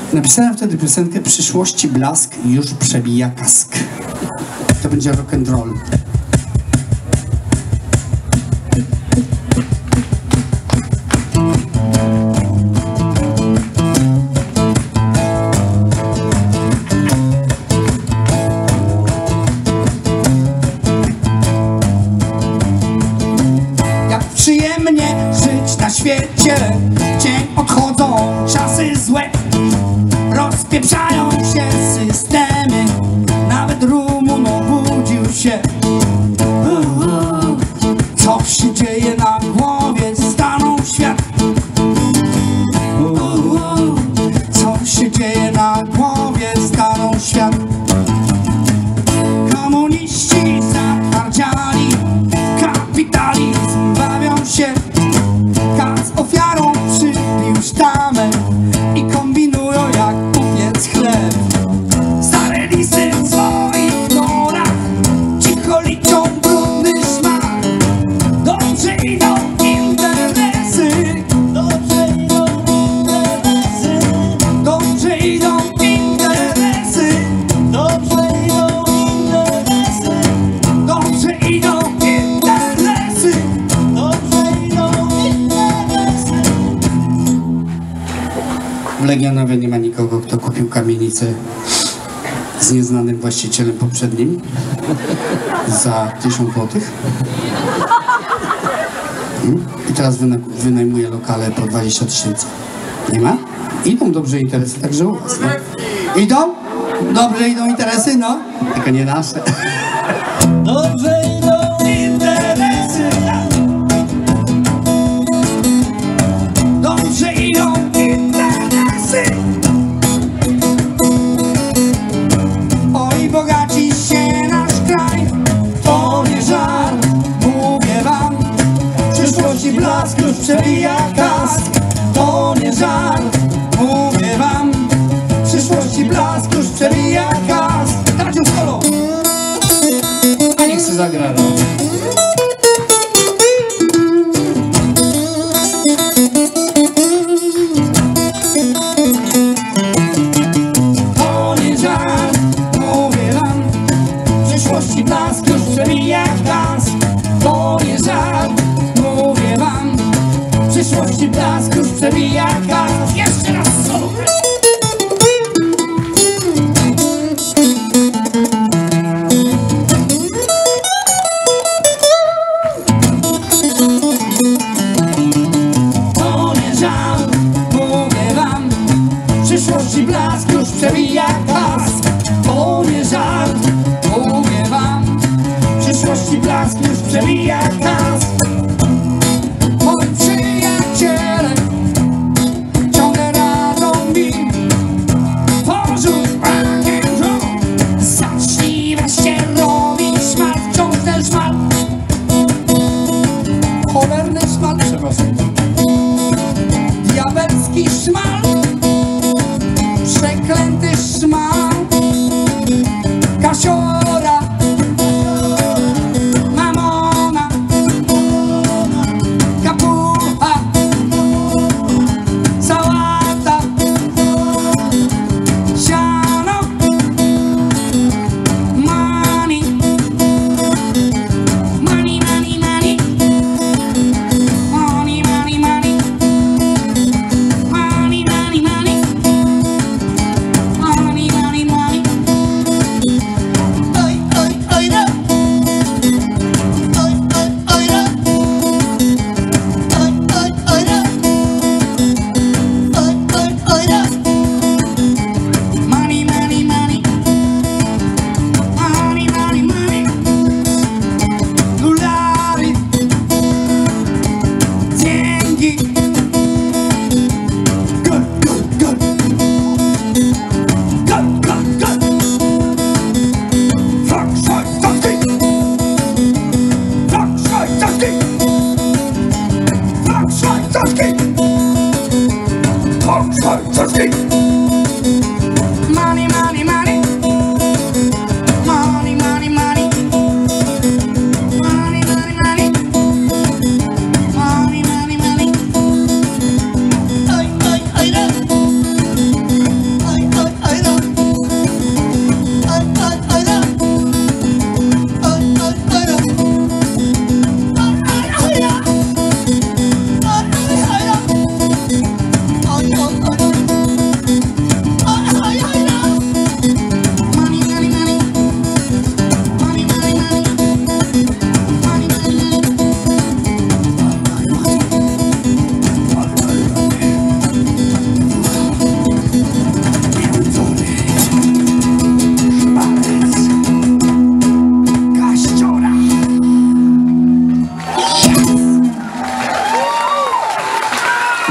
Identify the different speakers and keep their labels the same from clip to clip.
Speaker 1: Napisałem wtedy piosenkę Przyszłości blask już przebija kask. To będzie rock and roll. Jak przyjemnie żyć na świecie, dzień odchodzą czasy złe. Rozpieprzają się systemy, nawet Rumun obudził się. Co się dzieje na głowie, stanął świat. Co się dzieje na głowie, stanął świat. Komuniści zatwardziali, kapitalizm bawią się. Kac ofiarą przybił sztamę i kombinują jak upiec chleb. Stare lisy w swoich norach cicho liczą brudny szmat. Dobrze idą interesy, dobrze idą interesy, dobrze idą interesy, dobrze idą interesy, dobrze idą interesy, dobrze idą interesy. W Legionowie nie ma nikogo, kto kupił kamienicę z nieznanym właścicielem poprzednim za 1000 złotych. I teraz wynajmuje lokale po 20 000. Nie ma? Idą dobrze interesy, także u was, no. Idą? Dobrze idą interesy, no. Tylko nie nasze. Dobrze idą interesy. Dobrze idą interesy. Oj, bogaci się nasz kraj, to nie żart, mówię wam. Przyszłości blask już przebija kask, to nie żart, mówię wam. Przyszłości blask już przebija kask. Taciu solo! A niech se zagra, no. To nie żart, mówię wam. Przyszłości blask już przebija kask, to nie żart, mówię wam. Przyszłości blask już przebija kask. Jeszcze raz solo! To nie żart, mówię wam. Przyszłości blask już przebija kask, to nie żart, mówię wam. Przyszłości blask już przebija kask. Moi przyjaciele ciągle radzą mi: porzuć rock and roll, zacznij wreszcie robić szmal, wciąż ten szmal. Cholerny szmal, przepraszam. Diabelski szmal, przeklęty szmal. Kasiora, mamona, kapucha, sałata, siano, money, money, money, money, money, money, money, money, money, money, money, money, money. Oj, oj, oj, ro. Oj, oj, oj, ro. Oj, oj, oj, ro. Oj, oj, oj, ro. Money, money, money. Money, money, money. Dolary. Dzięki. Good, good, good. Good, good, good. Flak szwajcarski. Flak szwajcarski. Flak szwajcarski. Flak szwajcarski. Money, money, money. Money, money, money. Money, money, money. Money, money, money. Oj, oj, oj, ro.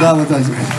Speaker 1: Brawo, Tadzik.